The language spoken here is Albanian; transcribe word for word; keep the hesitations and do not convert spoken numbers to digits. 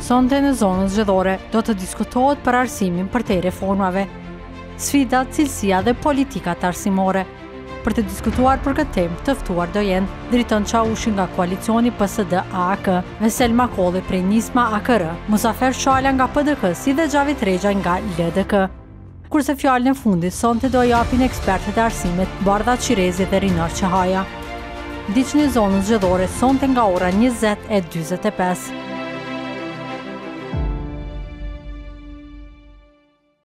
Sonte në zonën zgjedhore do të diskutohet për arsimin përtej reformave, sfidat, cilësia dhe politikat arsimore. Për të diskutuar për këtë temë, të ftuar do jenë Driton Çavushi nga koalicioni P S D A A K, Vesel Makolli prej Nisma A K R, Muzafer Çala nga P D K, si dhe Xhavit Rexha nga L D K. Kurse fjalën e fundit sonte do japin ekspertët e arsimit Bardha Çirezi dhe Rinar Çahaja. Ndiqni zonën zgjedhore sonte nga ora njëzet e njëzet e pesë.